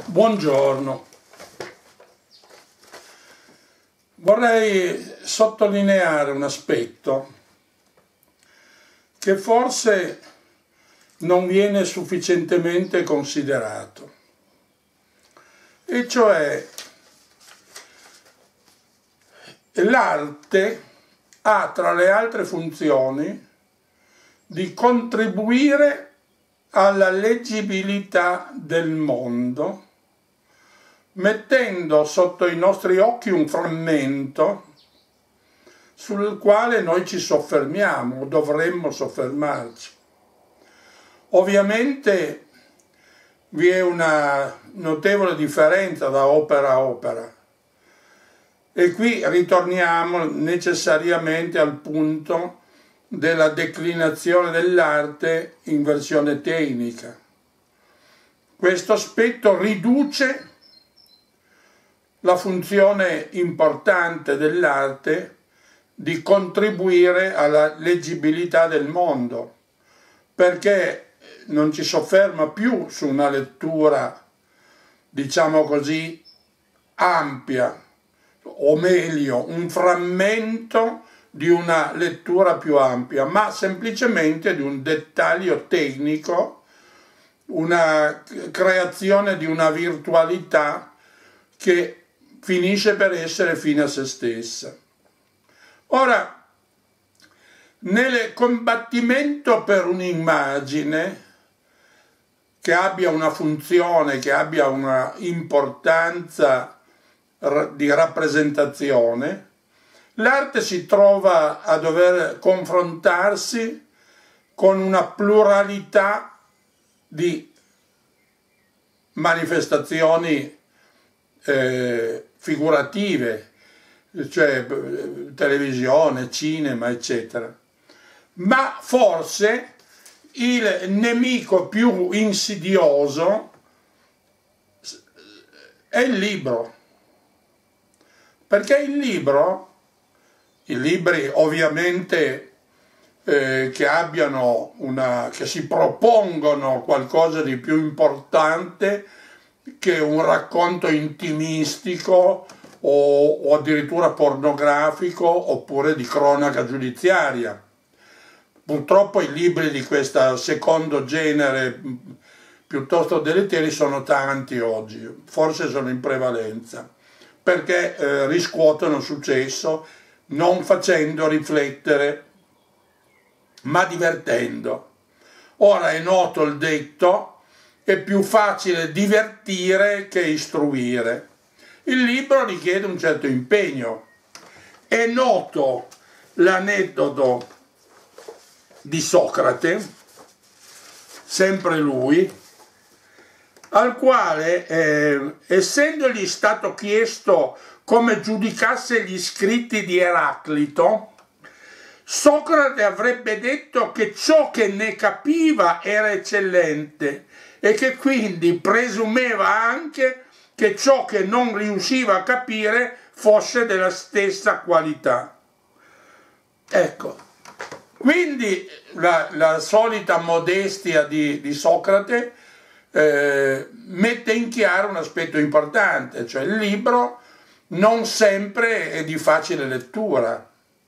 Buongiorno. Vorrei sottolineare un aspetto che forse non viene sufficientemente considerato, e cioè l'arte ha tra le altre funzioni di contribuire alla leggibilità del mondo, mettendo sotto i nostri occhi un frammento sul quale noi ci soffermiamo, o dovremmo soffermarci. Ovviamente vi è una notevole differenza da opera a opera, e qui ritorniamo necessariamente al punto della declinazione dell'arte in versione tecnica. Questo aspetto riduce la funzione importante dell'arte di contribuire alla leggibilità del mondo, perché non ci sofferma più su una lettura, diciamo così, ampia, o meglio, un frammento di una lettura più ampia, ma semplicemente di un dettaglio tecnico, una creazione di una virtualità che finisce per essere fine a se stessa. Ora, nel combattimento per un'immagine che abbia una funzione, che abbia una importanza di rappresentazione, l'arte si trova a dover confrontarsi con una pluralità di manifestazioni figurative, cioè televisione, cinema, eccetera. Ma forse il nemico più insidioso è il libro, perché i libri ovviamente che si propongono qualcosa di più importante che un racconto intimistico o addirittura pornografico oppure di cronaca giudiziaria. Purtroppo i libri di questo secondo genere piuttosto deleteri sono tanti oggi, forse sono in prevalenza, perché riscuotono successo non facendo riflettere ma divertendo. Ora è noto il detto: è più facile divertire che istruire. Il libro richiede un certo impegno. È noto l'aneddoto di Socrate, sempre lui, al quale, essendogli stato chiesto come giudicasse gli scritti di Eraclito, Socrate avrebbe detto che ciò che ne capiva era eccellente e che quindi presumeva anche che ciò che non riusciva a capire fosse della stessa qualità. Ecco, quindi la solita modestia di Socrate mette in chiaro un aspetto importante, cioè il libro non sempre è di facile lettura,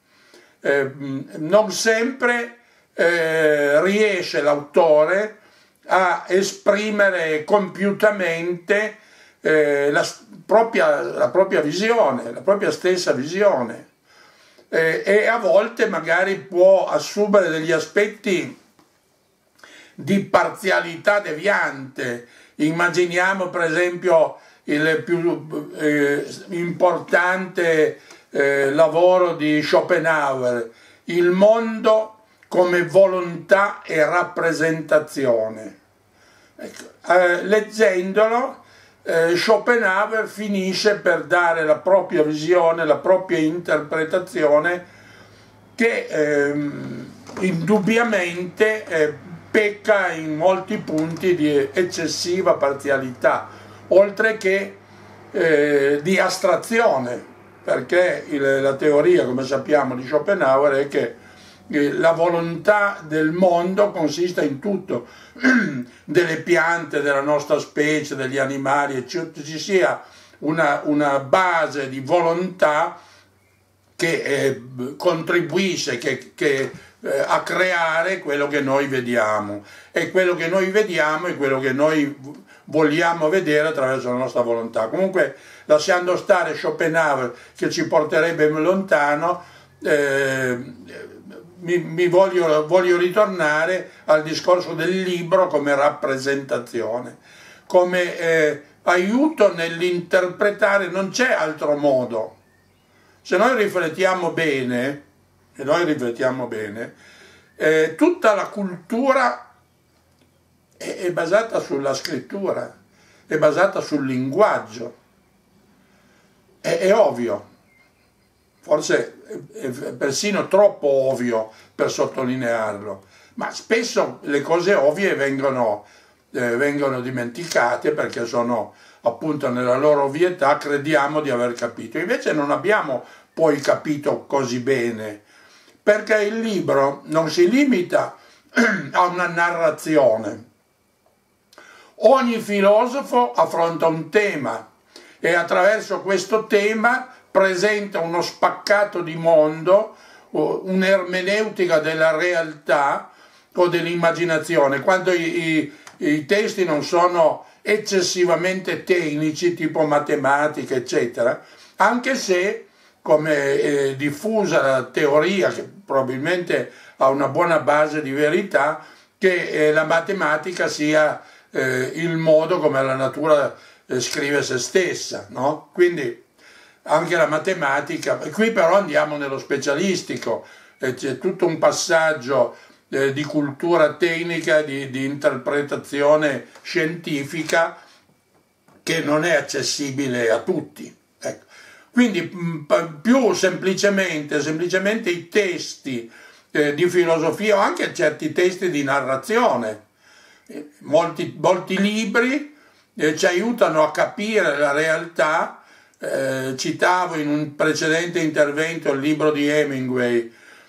non sempre riesce l'autore a esprimere compiutamente la propria visione, la propria stessa visione, e a volte magari può assumere degli aspetti di parzialità deviante. Immaginiamo per esempio il più importante lavoro di Schopenhauer, Il mondo come volontà e rappresentazione. Ecco, leggendolo Schopenhauer finisce per dare la propria visione, la propria interpretazione, che indubbiamente pecca in molti punti di eccessiva parzialità, oltre che di astrazione, perché la teoria, come sappiamo, di Schopenhauer è che la volontà del mondo consista in tutto, delle piante, della nostra specie, degli animali, ci sia una base di volontà che contribuisce a creare quello che noi vediamo, e quello che noi vediamo è quello che noi vogliamo vedere attraverso la nostra volontà. Comunque, lasciando stare Schopenhauer che ci porterebbe lontano, voglio ritornare al discorso del libro come rappresentazione, come aiuto nell'interpretare. Non c'è altro modo. Se noi riflettiamo bene, tutta la cultura è basata sulla scrittura, è basata sul linguaggio. È ovvio, forse è persino troppo ovvio per sottolinearlo, ma spesso le cose ovvie vengono dimenticate perché sono appunto nella loro ovvietà, crediamo di aver capito. Invece non abbiamo poi capito così bene, perché il libro non si limita a una narrazione. Ogni filosofo affronta un tema e attraverso questo tema presenta uno spaccato di mondo, un'ermeneutica della realtà o dell'immaginazione. Quando i testi non sono eccessivamente tecnici, tipo matematica, eccetera, anche se, come è diffusa la teoria, che probabilmente ha una buona base di verità, che la matematica sia il modo come la natura scrive se stessa, no? Quindi anche la matematica, qui però andiamo nello specialistico, c'è tutto un passaggio di cultura tecnica, di interpretazione scientifica che non è accessibile a tutti. Ecco. Quindi più semplicemente i testi di filosofia o anche certi testi di narrazione, molti libri ci aiutano a capire la realtà. Citavo in un precedente intervento il libro di Hemingway,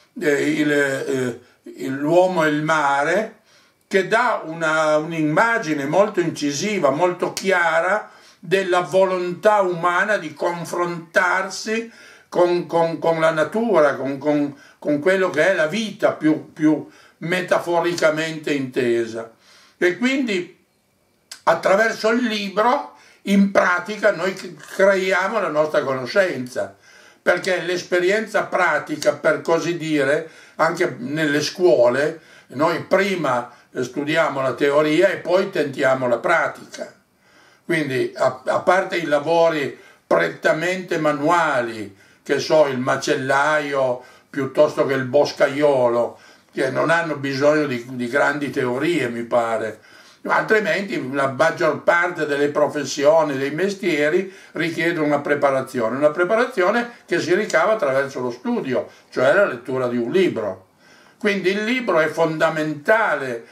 L'uomo e il mare, che dà un'immagine molto incisiva, molto chiara della volontà umana di confrontarsi con la natura, con quello che è la vita più metaforicamente intesa. E quindi attraverso il libro, in pratica, noi creiamo la nostra conoscenza, perché l'esperienza pratica, per così dire, anche nelle scuole, noi prima studiamo la teoria e poi tentiamo la pratica. Quindi, a parte i lavori prettamente manuali, che so, il macellaio piuttosto che il boscaiolo, che non hanno bisogno di grandi teorie, mi pare, altrimenti la maggior parte delle professioni, dei mestieri richiede una preparazione che si ricava attraverso lo studio, cioè la lettura di un libro. Quindi il libro è fondamentale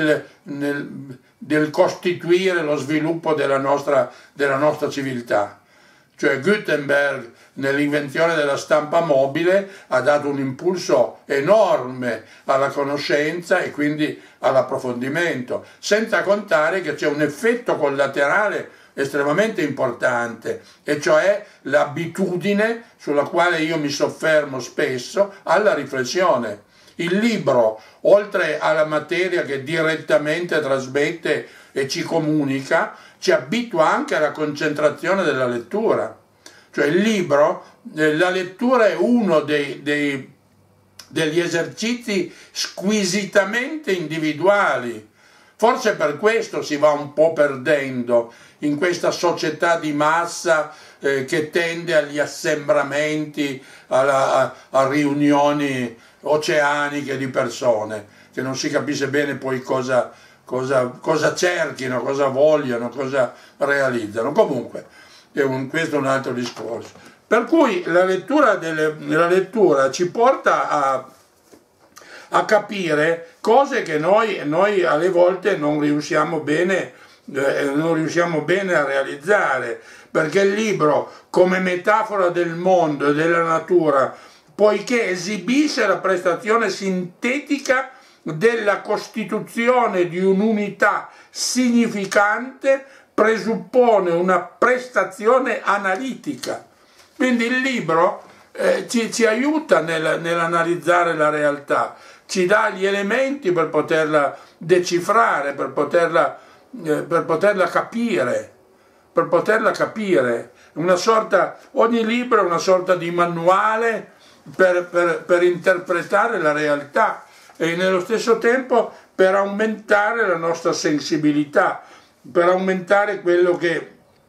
nel costituire lo sviluppo della nostra civiltà. Cioè Gutenberg, nell'invenzione della stampa mobile, ha dato un impulso enorme alla conoscenza e quindi all'approfondimento, senza contare che c'è un effetto collaterale estremamente importante, e cioè l'abitudine, sulla quale io mi soffermo spesso, alla riflessione. Il libro, oltre alla materia che direttamente trasmette e ci comunica, ci abitua anche alla concentrazione della lettura. Cioè il libro, la lettura è uno degli esercizi squisitamente individuali. Forse per questo si va un po' perdendo in questa società di massa che tende agli assembramenti, a riunioni oceaniche di persone, che non si capisce bene poi cosa cerchino, cosa vogliono, cosa realizzano. Comunque, questo è un altro discorso. Per cui la lettura ci porta a capire cose che noi alle volte non riusciamo bene a realizzare, perché il libro, come metafora del mondo e della natura, poiché esibisce la prestazione sintetica della costituzione di un'unità significante, presuppone una prestazione analitica. Quindi il libro ci aiuta nell'analizzare la realtà, ci dà gli elementi per poterla decifrare, per poterla capire, ogni libro è una sorta di manuale per interpretare la realtà e nello stesso tempo per aumentare la nostra sensibilità, per aumentare quello che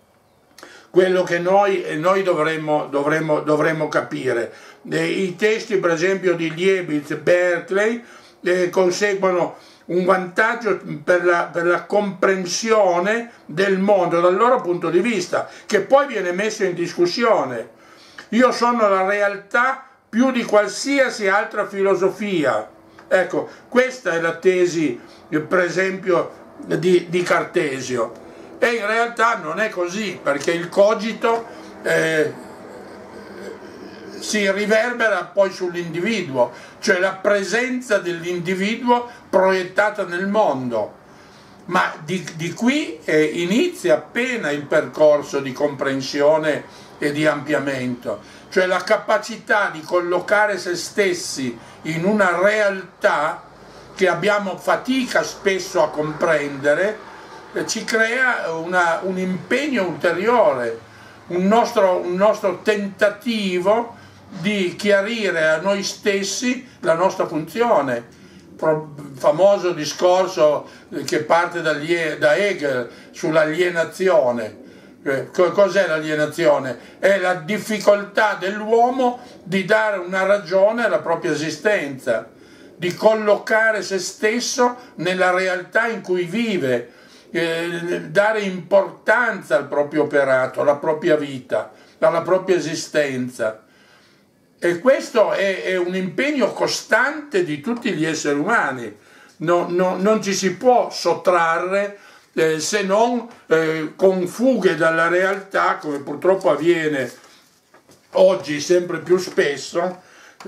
noi dovremmo capire. I testi per esempio di Liebig e Berkeley conseguono un vantaggio per la comprensione del mondo dal loro punto di vista, che poi viene messo in discussione. Io sono la realtà più di qualsiasi altra filosofia. Ecco, questa è la tesi per esempio di Cartesio. E in realtà non è così, perché il cogito si riverbera poi sull'individuo, cioè la presenza dell'individuo proiettata nel mondo. Ma di qui inizia appena il percorso di comprensione e di ampliamento, cioè la capacità di collocare se stessi in una realtà che abbiamo fatica spesso a comprendere, ci crea un impegno ulteriore, un nostro tentativo di chiarire a noi stessi la nostra funzione. Famoso discorso che parte da Hegel sull'alienazione. Cos'è l'alienazione? È la difficoltà dell'uomo di dare una ragione alla propria esistenza, di collocare se stesso nella realtà in cui vive, dare importanza al proprio operato, alla propria vita, alla propria esistenza. E questo è un impegno costante di tutti gli esseri umani, non ci si può sottrarre se non con fughe dalla realtà, come purtroppo avviene oggi sempre più spesso,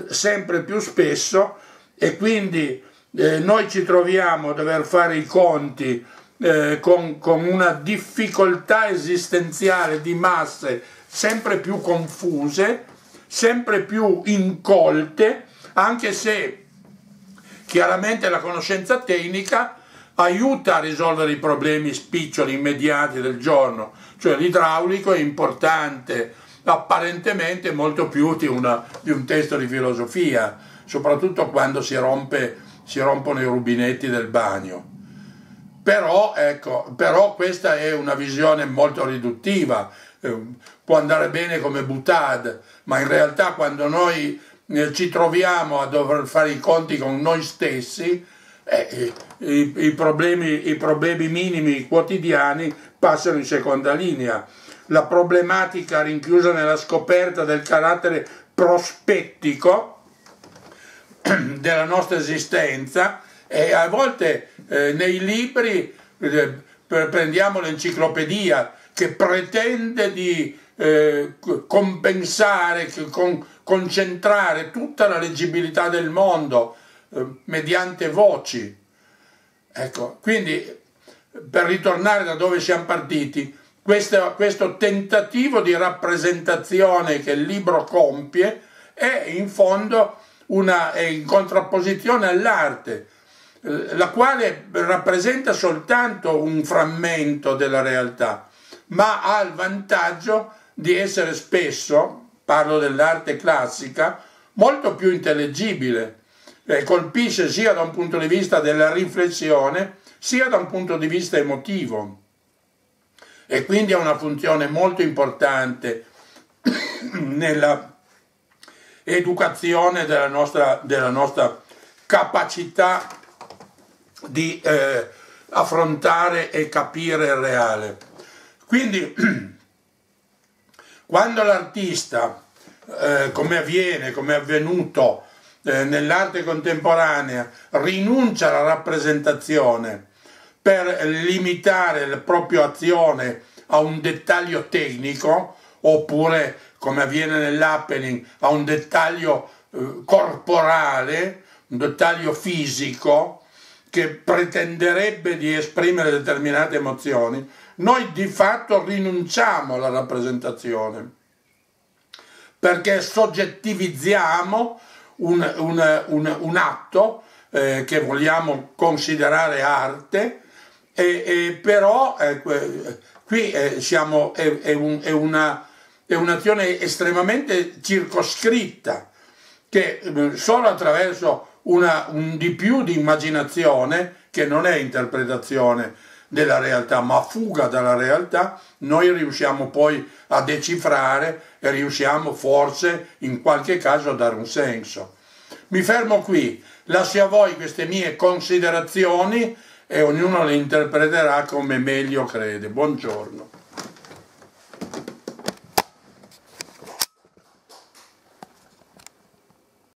e quindi noi ci troviamo a dover fare i conti con una difficoltà esistenziale di masse sempre più confuse, sempre più incolte, anche se chiaramente la conoscenza tecnica aiuta a risolvere i problemi spiccioli immediati del giorno, cioè l'idraulico è importante apparentemente molto più di un testo di filosofia, soprattutto quando si rompono i rubinetti del bagno. Però questa è una visione molto riduttiva, può andare bene come boutade, ma in realtà quando noi ci troviamo a dover fare i conti con noi stessi, i problemi minimi quotidiani passano in seconda linea. La problematica rinchiusa nella scoperta del carattere prospettico della nostra esistenza, e a volte nei libri prendiamo l'enciclopedia che pretende di compensare, concentrare tutta la leggibilità del mondo mediante voci. Ecco, quindi per ritornare da dove siamo partiti, questo tentativo di rappresentazione che il libro compie è in fondo è in contrapposizione all'arte, la quale rappresenta soltanto un frammento della realtà, ma ha il vantaggio di essere spesso, parlo dell'arte classica, molto più intellegibile, colpisce sia da un punto di vista della riflessione, sia da un punto di vista emotivo, e quindi ha una funzione molto importante nella educazione della nostra capacità di affrontare e capire il reale. Quindi quando l'artista, come è avvenuto nell'arte contemporanea, rinuncia alla rappresentazione per limitare la propria azione a un dettaglio tecnico, oppure come avviene nell'happening a un dettaglio corporale, un dettaglio fisico che pretenderebbe di esprimere determinate emozioni, noi di fatto rinunciamo alla rappresentazione, perché soggettivizziamo un atto che vogliamo considerare arte, però qui è un'azione estremamente circoscritta, che solo attraverso un di più di immaginazione, che non è interpretazione della realtà ma fuga dalla realtà, noi riusciamo poi a decifrare e riusciamo forse in qualche caso a dare un senso. Mi fermo qui, lascio a voi queste mie considerazioni e ognuno le interpreterà come meglio crede. Buongiorno.